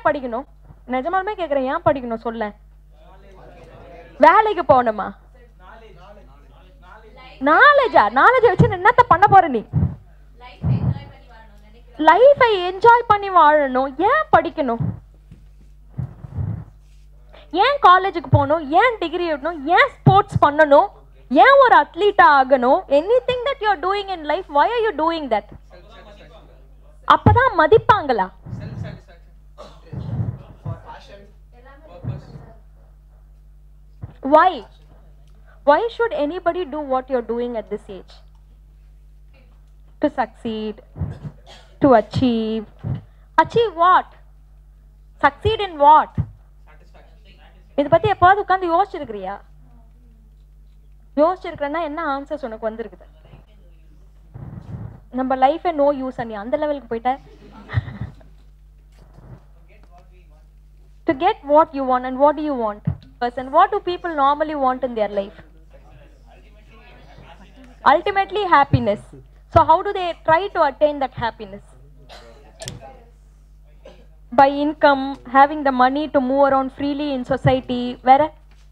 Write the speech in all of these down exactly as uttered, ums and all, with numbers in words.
படிக்கணும்? நிஜமாலுமே கேக்குறேன், ஏன் படிக்கணும் சொல்ல? வேலைக்கு போகணுமா? நாலேஜா? நாலேஜ் வச்சு என்னத்த பண்ண போற நீ? லைஃபை என்ஜாய் பண்ணி வாழணும். ஏன் படிக்கணும்? ஏன் காலேஜுக்கு போகணும்? ஏன் டிகிரி எடுக்கணும்? ஏன் ஸ்போர்ட்ஸ் பண்ணணும்? ஏன் ஒரு அத்லீட்டா ஆகணும்? Anything that you are doing in life, why are you doing that? அப்பதான் மதிப்பாங்களா? why why should anybody do what you're doing at this age? To succeed, to achieve. Achieve what? Succeed in what? இத பத்தி எப்பவாவது உட்கார்ந்து யோசிச்சிருக்கிறியா? யோசிச்சிருக்கேன்னா என்ன answers உனக்கு வந்திருக்குது? நம்ம லைஃபே நோ யூஸ் நீ அந்த லெவலுக்கு போயிட்ட. To get what you want. And what do you want? Person, what do people normally want in their life? Ultimately happiness. So how do they try to attain that happiness? By income, having the money to move around freely in society. Where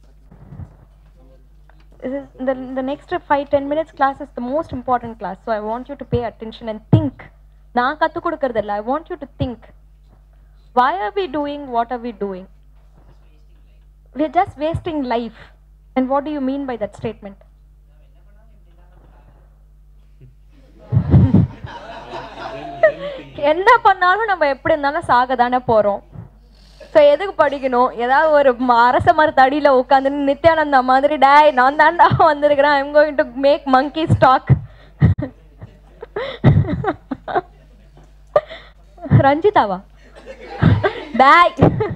the, the next five ten minutes class is the most important class, so I want you to pay attention and think. Na kattu kudukkradilla, I want you to think. Why are we doing what are we doing? We are just wasting life. And what do you mean by that statement? என்ன பண்ணாலும் நம்ம எப்படி இருந்தாலும் சாக தானே போறோம். So எதுக்கு படிக்கணும்? ஏதாவது ஒரு அரச மரத்தடியில உட்காந்து நித்யானந்தா மாதிரி டேய் நான் தாண்டா வந்திருக்கிறேன், I'm going to make monkey stock. ரஞ்சிதாவா? டேய்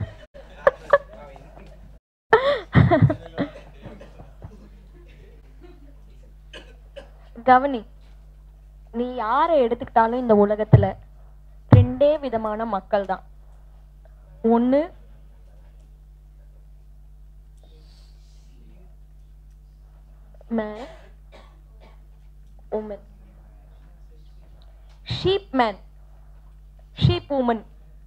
கவனி, நீ யாரை எடுத்துக்கிட்டாலும் இந்த உலகத்துல ரெண்டே விதமான மக்கள் தான். ஒண்ணு man, woman. Sheep man, sheep woman.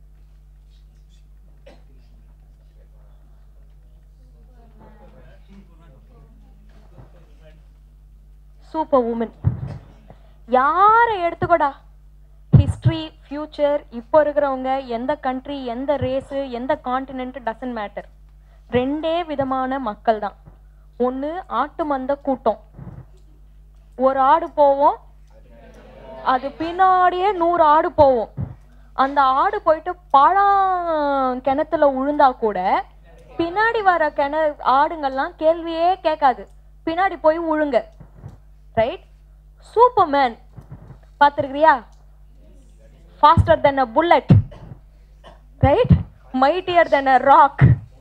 Super woman. யாரை எடுத்துக்கோடா, ஹிஸ்டரி, ஃபியூச்சர், இப்போ இருக்கிறவங்க, எந்த கண்ட்ரி, எந்த ரேஸு, எந்த கான்டினென்ட், டசன்ட் மேட்டர். ரெண்டே விதமான மக்கள் தான். ஒன்று ஆட்டு மந்த கூட்டம். ஒரு ஆடு போவோம், அது பின்னாடியே நூறு ஆடு போவோம். அந்த ஆடு போயிட்டு பழம் கிணத்துல உழுந்தா கூட பின்னாடி வர கிண ஆடுங்கள்லாம் கேள்வியே கேட்காது, பின்னாடி போய் உழுங்க. ரைட்? சூப்பர்மேன் பார்த்துருக்கிறியா? faster than a bullet, right? Mightier than a rock.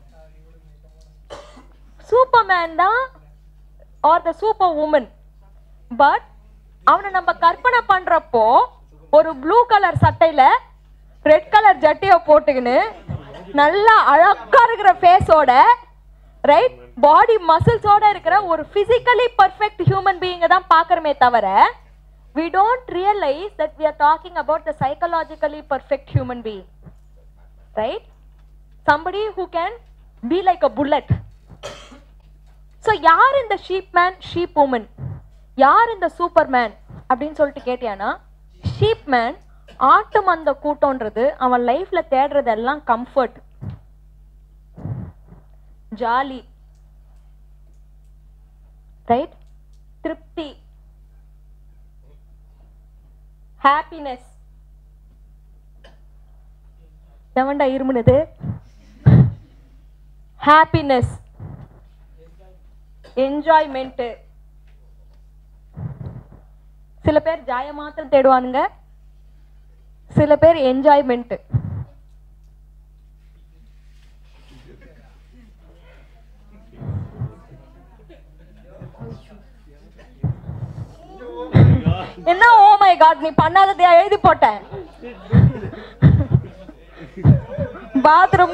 Superman da or the superwoman. But அவனை நம்ம கற்பனை பண்றப்போ ஒரு ப்ளூ கலர் சட்டையில ரெட் கலர் ஜட்டியை போட்டுக்கின்னு நல்லா அழகா இருக்கிற ஃபேஸோட, ரைட், பாடி மசில்ஸோட இருக்கிற ஒரு பிசிக்கலி பர்ஃபெக்ட் ஹியூமன் பீயிங்கை தான் பார்க்கறமே தவிர we don't realize that we are talking about the psychologically perfect human being, right? Somebody who can be like a bullet. So yaar in the sheep man, sheep woman, yaar in the superman அப்படினு சொல்லிட்டு கேட்டியானா, sheep man ஆட்டு மந்த கூட்டம்ன்றது அவன் லைஃப்ல தேடுறதெல்லாம் comfort, jolly, right, திருப்தி, happiness. எவன்டா இருமுனது? Happiness, enjoyment. சில பேர் ஜாய மாத்திரம் தேடுவானுங்க, சில பேர் என்ஜாய்மெண்ட். என்ன ஓ மை காட், நீ பண்ணாததை எழுதி போட்டேன். பாத்ரூம்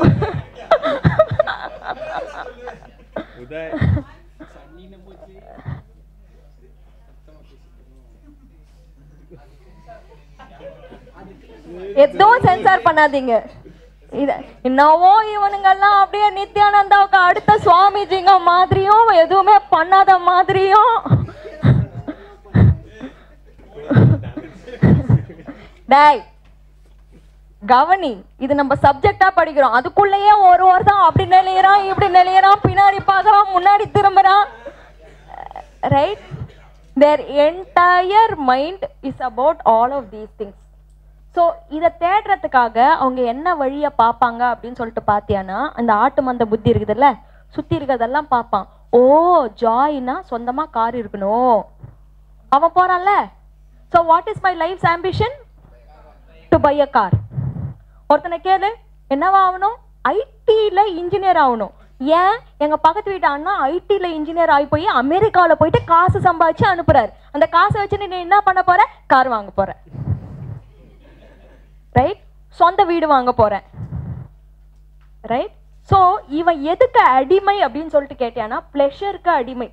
எதுவும் சென்சார் பண்ணாதீங்க. இத என்னவோ இவனுங்கெல்லாம் அப்படியே நித்யானந்தாவுக்கு அடுத்த சுவாமிஜிங்க மாதிரியும் எதுவுமே பண்ணாத மாதிரியும். டேய் கவனி, இது நம்ம சப்ஜெக்டா படிக்கிறோம், அதுக்குள்ளேயே ஒரு வருஷம் அப்படி நிலையறான் இப்படி நிலையறான், பின்னாடி பார்க்கறான் முன்னாடி திரும்புறான். Right? their entire mind is about all of these things. So இதை தேடுறதுக்காக அவங்க என்ன வழியை பார்ப்பாங்க அப்படின்னு சொல்லிட்டு பார்த்தியானா, அந்த ஆட்டு மந்த புத்தி இருக்குதுல்ல, சுற்றி இருக்கிறதெல்லாம் பார்ப்பான். ஓ ஜாய்னா சொந்தமாக கார் இருக்கணும், அவன் போறான்ல. So what is my life's ambition? To buy a car. ஒருத்தனை கேளு, என்னவா ஆகணும்? ஐடியில் இன்ஜினியர் ஆகணும். ஏன்? எங்கள் பக்கத்து வீட்டு அண்ணா ஐடியில் இன்ஜினியர் ஆகி போய் அமெரிக்காவில் போயிட்டு காசு சம்பாதிச்சு அனுப்புறாரு. அந்த காசை வச்சு நீ என்ன பண்ண போற? கார் வாங்க போற. ரைட்? சொந்த வீடு வாங்க போறேன். ரைட்? ஸோ இவன் எதுக்கு அடிமை அப்படின்னு சொல்லிட்டு கேட்டியானா, பிளஷருக்கு அடிமை.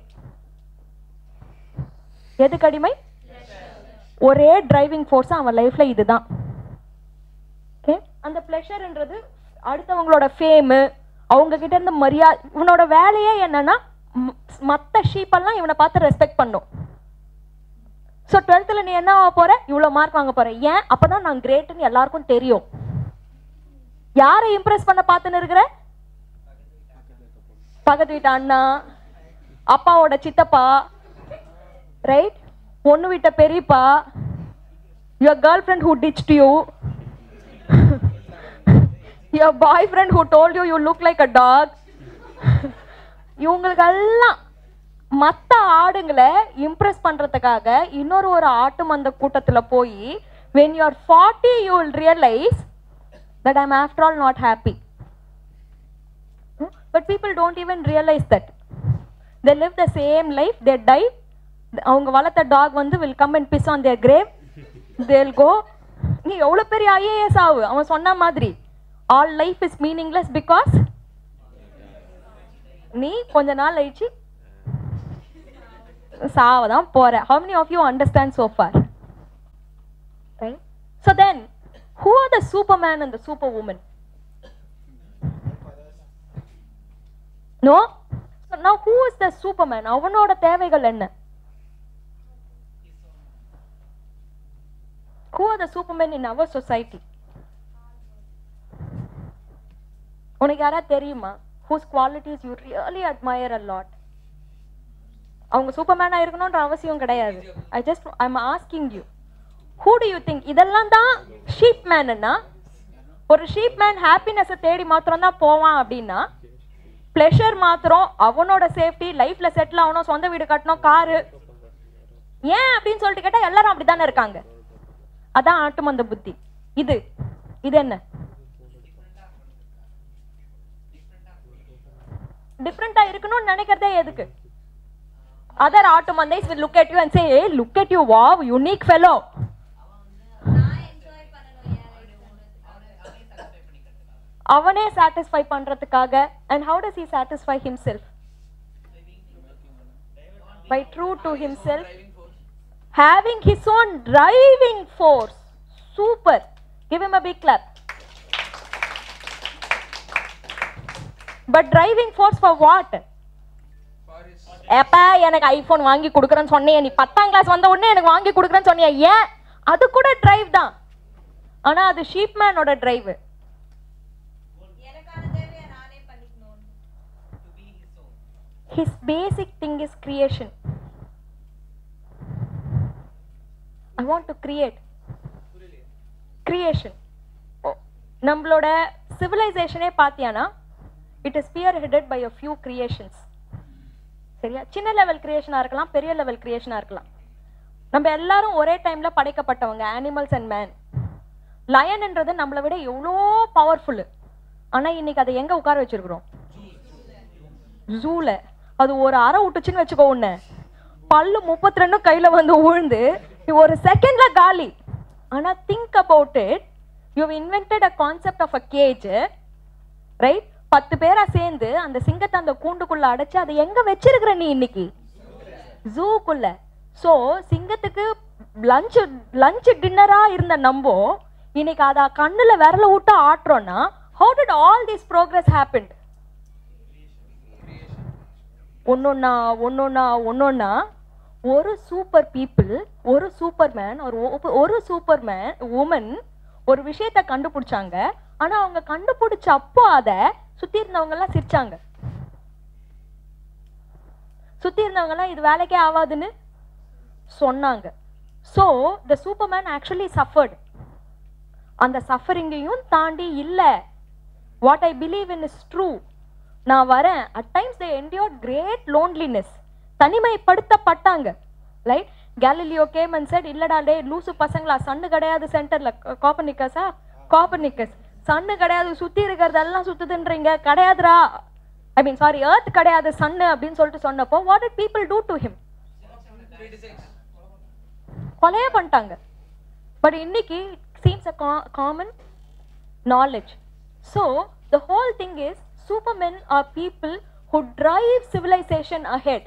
எதுக்கு அடிமை? ஒரே டிரைவிங் ஃபோர்ஸ் அவன் லைஃப்ல இதுதான். ஓகே, அந்த பிளஷர்ன்றது அடுத்தவங்களோட ஃபேமு, அவங்க கிட்ட இருந்து மரியாதை. இவனோட வேலையே என்னன்னா மற்ற ஷீப்பெல்லாம் இவனை பார்த்து ரெஸ்பெக்ட் பண்ணும். ஸோ டுவெல்த்தில் நீ என்ன ஆக போற? இவ்வளோ மார்க் வாங்க போற. ஏன்? அப்பதான் நான் கிரேட்னு எல்லாருக்கும் தெரியும். யாரை இம்ப்ரெஸ் பண்ண பார்த்துன்னு இருக்கிற? பக்கத்து வீட்டு அண்ணா, அப்பாவோட சித்தப்பா, ரைட்? பொண்ணு வீட்ட பெரியப்பா, your girlfriend who ditched you, your boyfriend who told you you look like a dog. இவங்களுக்கெல்லாம் மற்ற ஆடுங்களை இம்ப்ரெஸ் பண்றதுக்காக இன்னொரு ஒரு ஆட்டு மந்த கூட்டத்துல போய் when you are forty you will realize that I am after all not happy. But people don't even realize that. They live the same life, they die. அவங்க வளர்த்த டாக் வந்து will come and piss on their grave. They'll go. நீ எவ்வளவு பெரிய IAS ஆகு, அவன் சொன்ன மாதிரி all life is meaningless because நீ கொஞ்ச நாள் ஆயிடுச்சு சாவதான் போற. How many of you understand so far? Right? So then, who are the superman and the superwoman? No? So now who is the superman? அவனோட தேவைகள் என்ன? Who are the supermen in our society? உனக்கு யாரா தெரியுமா? Whose qualities you really admire a lot? அவங்க சூப்பர்மேனா இருக்கணும்ன்ற அவசியம் கிடையாது. I just I'm asking you. Who do you think? இதெல்லாம் தான் ஷீப் மேன்னா. ஒரு ஷீப் மேன் ஹாப்பினஸை தேடி மாத்திரம் தான் போவான் அப்படின்னா, பிளஷர் மாத்திரம், அவனோட சேஃப்டி, லைஃப்ல செட்டில் ஆகணும், சொந்த வீடு கட்டணும், காரு. ஏன் அப்படின்னு சொல்லிட்டு கேட்டா எல்லாரும் அப்படித்தானே இருக்காங்க. அதான் ஆட்டுமந்த புத்தி. இது இது என்ன? டிஃப்ரெண்டா இருக்கணும்னு நினைக்கிறதே எதுக்கு? Other Ottomans will look at you and say, hey, look at you, wow, unique fellow. அவனே satisfy பண்றதுக்காக. And how does he satisfy himself? By true to himself, having his own driving force. Super. Give him a big clap. But driving force for what? எப்ப எனக்கு iPhone வாங்கி கொடுக்குறேன்னு சொன்னேன், நீ பத்தாம் class வந்த உடனே எனக்கு வாங்கி கொடுக்குறேன்னு சொன்னியா? ஏன்? அது கூட டிரைவ் தான். ஆனா அது ஷீப் மேனோட drive. His basic thing is creation. I want to create. Creation. நம்மளோட சிவிலைசேஷனே பாத்தியானா, it is spearheaded by a few creations. சரியா? சின்ன லெவல் கிரியேஷனா இருக்கலாம், பெரிய லெவல் கிரியேஷனா இருக்கலாம். நம்ம எல்லாரும் ஒரே டைம்ல படைக்கப்பட்டவங்க, அனிமல்ஸ் அண்ட் மேன். லயன்ன்றது நம்மளை விட எவ்வளோ பவர்ஃபுல். ஆனா இன்னைக்கு அதை எங்க உட்கார வச்சிருக்கிறோம்? ஜூல. அது ஒரு அரை விட்டுச்சுன்னு வச்சுக்கோ, ஒண்ணு பல்லு முப்பத்தி ரெண்டும் கையில வந்து உழுந்து ஒரு செகண்ட்ல காலி. ஆனா think about it, you invented a concept of a cage, right? பத்து பேரா சேர்ந்து அந்த சிங்கத்தை அந்த கூண்டுக்குள்ள அடைச்சு அதை எங்க வச்சிருக்கிற நீ இன்னைக்கு? ஜூக்குள்ள. சோ சிங்கத்துக்கு லஞ்ச் லஞ்ச் டின்னரா இருந்த நம்போ இன்னைக்கு அத கண்ணுல விரல விட்டு ஆட்டுறோம்னா How did all this progress happen? ஒன்னொன்னா ஒன்னொன்னா ஒன்னொன்னா ஒரு சூப்பர் பீப்புள், ஒரு சூப்பர்மேன், ஒரு ஒரு சூப்பர்மேன் உமன் ஒரு விஷயத்த கண்டுபிடிச்சாங்க. ஆனா அவங்க கண்டுபிடிச்ச அப்போ அத சுத்தி இருந்தவங்க எல்லாம் சிரிச்சாங்க. சுத்தி இருந்தவங்க எல்லாம் இது வேலைக்கே ஆகாதுன்னு சொன்னாங்க. So the superman actually suffered. அந்த சஃபரிங்கையும் தாண்டி இல்ல, what I believe in is true, நான் வரேன். at times they endured great loneliness. தனிமைப்படுத்தப்பட்டாங்க. Right? Galileo came and said, இல்லடா டே லூசு பசங்களா, சன்னு கிடையாது சென்டர்ல, காப்பர்னிக்கஸா காப்பர்னிக்கஸ், சன்னு கிடையாது சுத்தி இருக்கிறதெல்லாம் சுத்துதுன்றீங்க, கிடையாதுரா, ஐ மீன் சாரி எர்த் கிடையாது சன்னு அப்படின்னு சொல்லிட்டு சொன்னப்போ what did people do to him? கொலையே பண்ணிட்டாங்க. பட் இன்னைக்கு seems a common knowledge. So the whole thing is supermen are people who drive civilization ahead.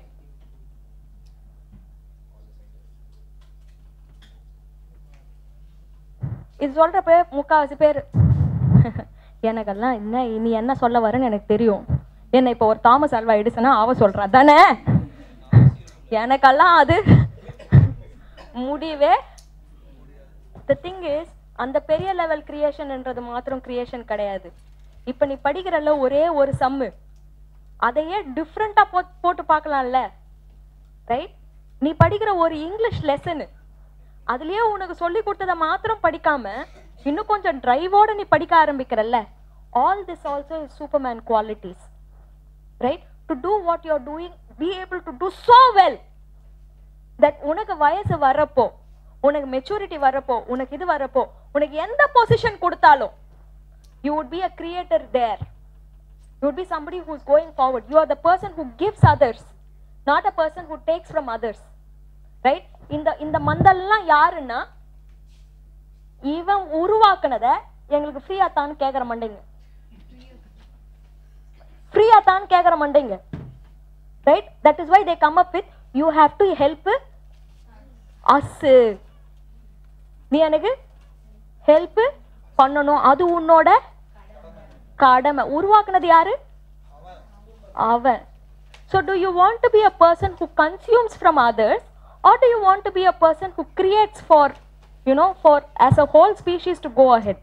இது சொல்றப்ப முக்காவாசி பேர் எனக்கெல்லாம் என்ன நீ என்ன சொல்ல வரன்னு எனக்கு தெரியும், என்ன இப்போ ஒரு தாமஸ் அல்வா எடிசனா அவ சொல்றா தானே, எனக்கெல்லாம் அது முடிவே. the thing is அந்த பெரிய லெவல் கிரியேஷன்ன்றது மாத்திரம் கிரியேஷன் கிடையாது. இப்ப நீ படிக்கிறல்ல ஒரே ஒரு சம்மு, அதையே டிஃப்ரெண்டா போ போட்டு பார்க்கலாம்ல. ரைட்? நீ படிக்கிற ஒரு இங்கிலீஷ் லெசனு, அதுலயே உனக்கு சொல்லி கொடுத்ததை மாத்திரம் படிக்காம இன்னும் கொஞ்சம் டிரைவோட நீ படிக்க ஆரம்பிக்கிறல்ல. all this also is superman qualities. right? to do what you are doing, be able to do so well that உனக்கு வயசு வரப்போ, உனக்கு மெச்சூரிட்டி வரப்போ, உனக்கு இது வரப்போ, உனக்கு எந்த பொசிஷன் கொடுத்தாலும் you would be a creator there. You would be somebody who is going forward. You are the person who gives others, not a person who takes from others. right? இந்த இந்த மந்தெல்லாம் யாருன்னா இவன் உருவாக்குனத எங்களுக்கு ஃப்ரீயா தான் கேக்குற மண்டைங்க, ஃப்ரீயா தான் கேக்குற மண்டைங்க. right? that is why they come up with you have to help us. நீ எனக்கு ஹெல்ப் பண்ணணும், அது உன்னோட கடமை. உருவாக்குனது யாரு? அவன். so do you want to be a person who consumes from others, or do you want to be a person who creates for, you know, for as a whole species to go ahead?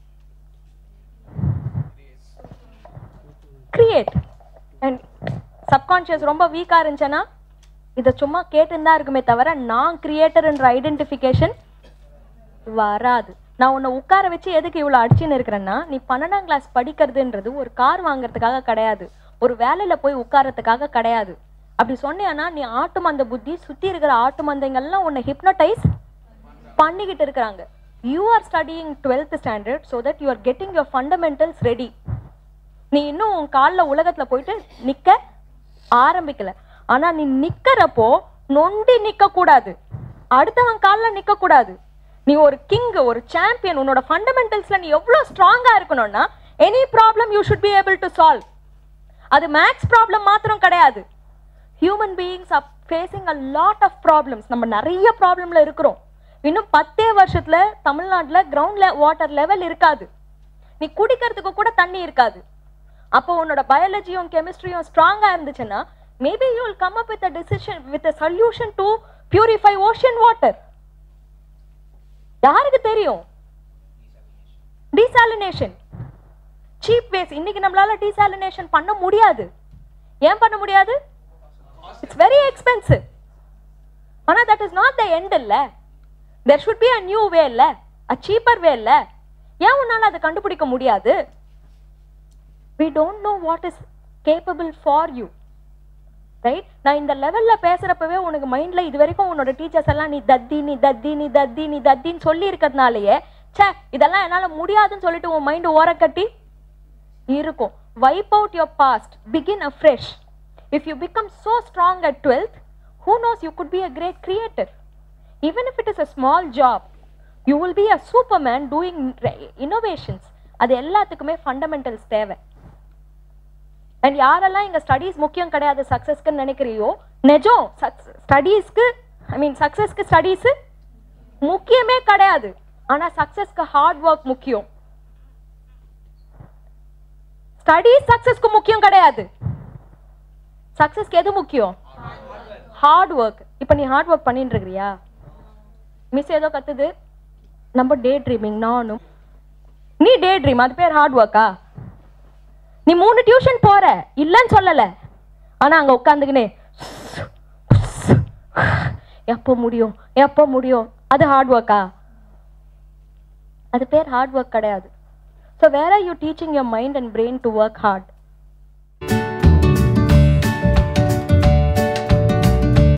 create. and subconscious ரொம்ப வீக்கா இருந்துச்சுன்னா இதை சும்மா கேட்டுன்னு தான் இருக்குமே தவிர நான் கிரியேட்டர்ன்ற ஐடென்டிஃபிகேஷன் வராது. நான் உன்னை உட்கார வச்சு எதுக்கு இவ்வளோ அடிச்சுன்னு இருக்கிறேன்னா, நீ பன்னெண்டாம் கிளாஸ் படிக்கிறதுன்றது ஒரு கார் வாங்குறதுக்காக கிடையாது, ஒரு வேலையில போய் உட்காரத்துக்காக கிடையாது. அப்படி சொன்னேன்னா நீ ஆட்டு மந்த புத்தி, சுத்தி இருக்கிற ஆட்டு மந்தைங்கள்லாம் உன்னை ஹிப்னோடைஸ் பண்ணிக்கிட்டு இருக்கிறாங்க. You are studying twelfth standard so that you are getting your fundamentals ready. நீ இன்னும் உன் காலில் உலகத்துல போயிட்டு நிக்க ஆரம்பிக்கல. ஆனா நீ நிக்கிறப்போ நொண்டி நிக்க கூடாது, அடுத்தவன் காலில் நிக்க கூடாது. நீ ஒரு கிங், ஒரு சாம்பியன். உன்னோட ஃபண்டமெண்டல்ஸ்ல நீ எவ்வளவு ஸ்ட்ராங்கா இருக்கணும்னா any problem you should be able to solve. அது மேக்ஸ் ப்ராப்ளம் மாத்திரம் கிடையாது. Human beings are facing a lot of problems. நம்ம நிறைய ப்ராப்ளம்ல இருக்கிறோம். இன்னும் பத்தே வருஷத்துல தமிழ்நாட்டுல கிரவுண்ட் வாட்டர் லெவல் இருக்காது, நீ குடிக்கிறதுக்கு கூட தண்ணி இருக்காது. அப்போ உன்னோட பயாலஜியும் கெமிஸ்ட்ரியும் ஸ்ட்ராங்கா இருந்துச்சுன்னா maybe you will come up with a decision with a solution to purify ocean water. யாருக்கு தெரியும்? Desalination, cheap waste. இன்னைக்கு நம்மளால டீசாலினேஷன் பண்ண முடியாது. ஏன் பண்ண முடியாது? It's very expensive. ஆனா that is not the end இல்ல. there should be a new way இல்ல, a cheaper way இல்ல. ஏன் உன்னால அதை கண்டுபிடிக்க முடியாது? we don't know what is capable for you. Right? நான் இந்த லெவல்ல பேசுறப்பவே உனக்கு மைண்ட்ல இது வரைக்கும் உன்னோட டீச்சர்ஸ் எல்லாம் நீ தத்தி நீ தத்தி நீ தத்தி நீ தத்தின்னு சொல்லி இருக்கிறதுனாலயே சே இதெல்லாம் என்னால முடியாதுன்னு சொல்லிட்டு உன் மைண்ட் ஓரக்கட்டி இருக்கும். Wipe out your past, begin afresh. if you become so strong at twelfth, who knows, you could be a great creator. even if it is a small job, you will be a superman doing innovations. அது எல்லாத்துக்குமே fundamentals தேவை. And யாரெல்லாம் இங்க studies முக்கியம் கிடையாது சக்சஸ்க்குன்னு நினைக்கிறியோ, நிஜம். ஸ்டடீஸ்க்கு ஐ மீன் சக்சஸ்க்கு studies முக்கியமே கிடையாது. ஆனா சக்சஸ்க்கு ஹார்ட் ஒர்க் முக்கியம். ஸ்டடி சக்சஸ்க்கு முக்கியம் கிடையாது. சக்சஸ்க்கு எது முக்கியம்? Hard work. இப்ப நீ ஹார்ட் ஒர்க் பண்ணிட்டு இருக்கிறியா? மிஸ் ஏதோ கத்துது, நம்ம டே ட்ரீமிங். நானும் நீ டே ட்ரீம், அது பேர் ஹார்ட் ஒர்க்கா? நீ மூணு டியூஷன் போற, இல்லன்னு சொல்லல. ஆனா அங்க உட்காந்துக்கினே எப்போ முடியும் எப்போ முடியும், அது ஹார்ட் ஒர்க்கா? அது பேர் ஹார்ட் ஒர்க் கிடையாது. So where are you teaching your mind and brain to work hard?